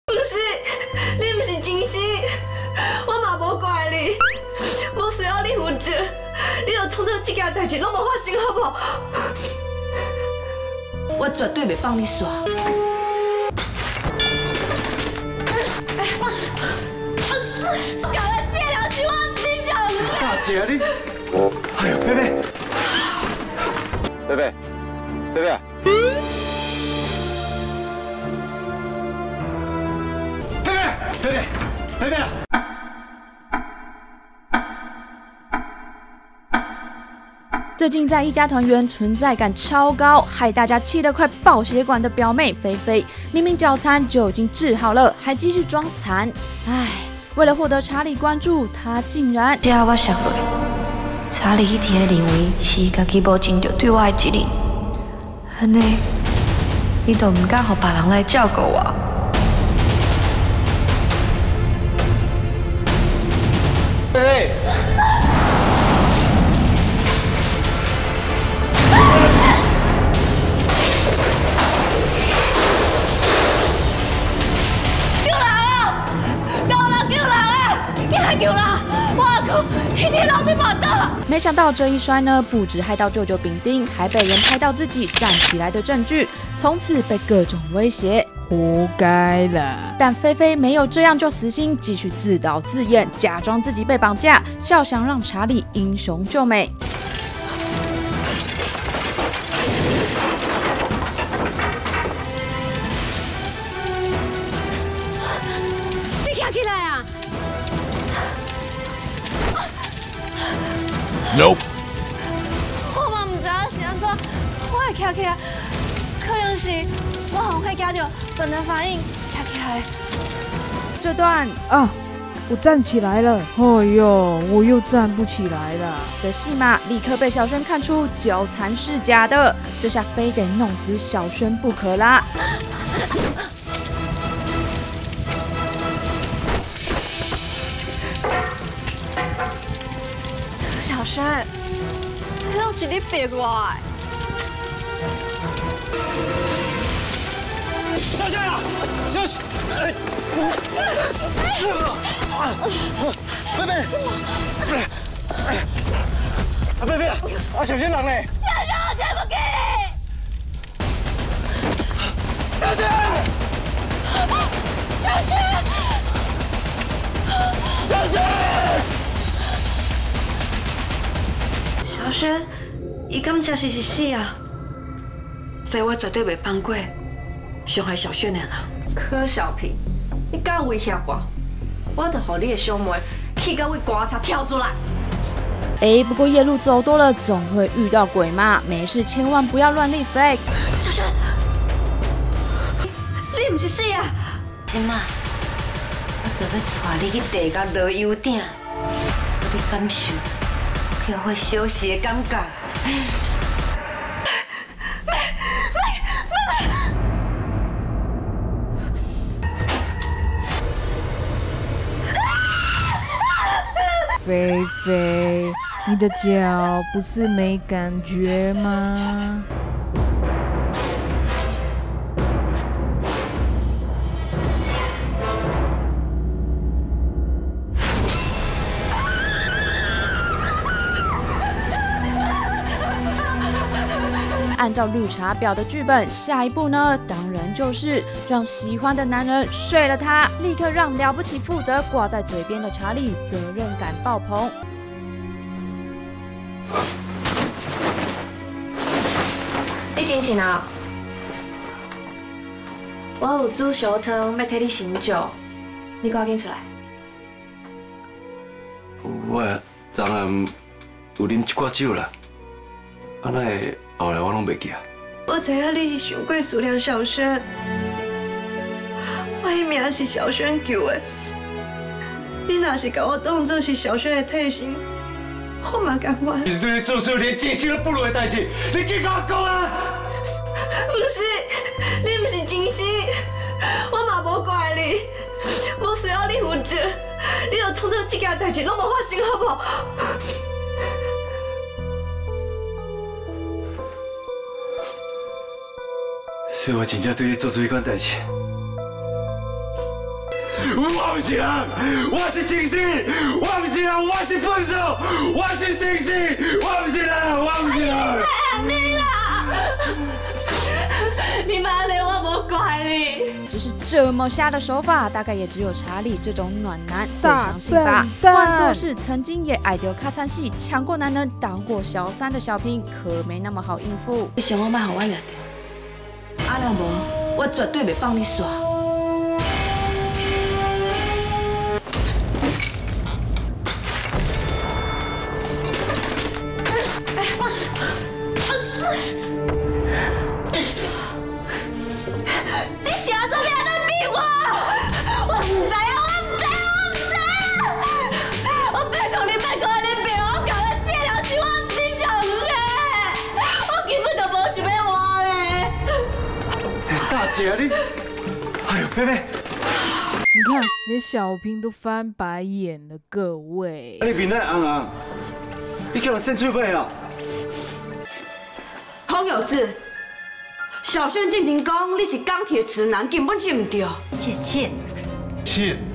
不是，你不是真心，我嘛无怪你，无需要你负责，你就当作这件代志拢无发生，好不好？我绝对袂放你耍。搞了谢了，希望不是小事。 大姐啊你，哎呦，贝贝，贝贝，贝贝。 贝贝，贝贝啊！ 最近在一家团圆存在感超高，害大家气得快爆血管的表妹菲菲，明明脚残就已经治好了，还继续装残。唉，为了获得查理关注，她竟然…… 这我想落，查理迄天认为是家己无尽到对我的责任，安尼，伊就唔敢让别人来照顾我。 贝贝， 救人啊！救人啊！进来救人！我阿舅一天老去跑的。 没想到这一摔呢，不止害到舅舅丙丁，还被人拍到自己站起来的证据，从此被各种威胁。 活该了！ 但菲菲没有这样就死心，继续自导自演，假装自己被绑架，笑想让查理英雄救美。 你站起来啊 ！Nope。 我嘛唔知影是安怎，我会站起来，可能是我好快惊到。 本能反应，跳起来。 这段啊，我站起来了。哎呦，我又站不起来了。 的戏码立刻被小轩看出脚残是假的，这下非得弄死小轩不可啦！ 小轩，那是你逼我的。 下线啊！下线！贝贝，啊贝贝啊！啊小仙人呢？ 小轩，我对不起你。 小仙！ 小轩！ 小仙！ 小轩，伊敢真是死啊？所以我绝对袂放过。 伤害小轩的人，柯小平，你敢威胁我，我就让你的兄妹气到为棺材跳出来。 不过夜路走多了，总会遇到鬼嘛，没事千万不要乱立 flag。 小轩，你唔是死啊？今嘛，我就要带你去地甲落油鼎，让你感受去会休息的感觉。 菲菲，你的脚不是没感觉吗？ 按照绿茶婊的剧本，下一步呢，当然就是让喜欢的男人睡了她，立刻让了不起负责挂在嘴边的查理责任感爆棚。 你真醒啊？我有煮烧汤要替你醒酒，你赶紧出来。 我昨暗有啉一寡酒啦，安那会后来我拢袂记啊。 我知影你是伤过思念小轩，我迄命是小轩救的。你若是把我当作是小轩的替身，我嘛甘愿。 你对你做出连真心都不如的代志，你去跟我讲啊！ 不是，你不是真心，我嘛无怪你，无需要你负责，你就当作这件代志拢无发生，好不好？ 所以我真正对你做出迄款代志， 我不是人，我是情绪，我不是人，我是分手，我是情绪，我不是人，我不是人。 你啦！你妈的，我不怪你。 只是这么瞎的手法，大概也只有查理这种暖男会相信吧。换作是曾经也爱丢卡餐戏、抢过男人、当过小三的小平，可没那么好应付。 你想我莫互我掠着，啊若无，我绝对袂放你耍。 你想做咩在逼我？我唔知啊，我拜托你，别我搞个谢了去，我唔是小学，我根本就无想要活嘞。 大姐，你，哎呦，菲菲， 你看，连小平都翻白眼了，各位。 你面咧红红，你叫人先出背啊！ 洪有志，小轩进前讲你是钢铁直男，根本是唔对。 姐，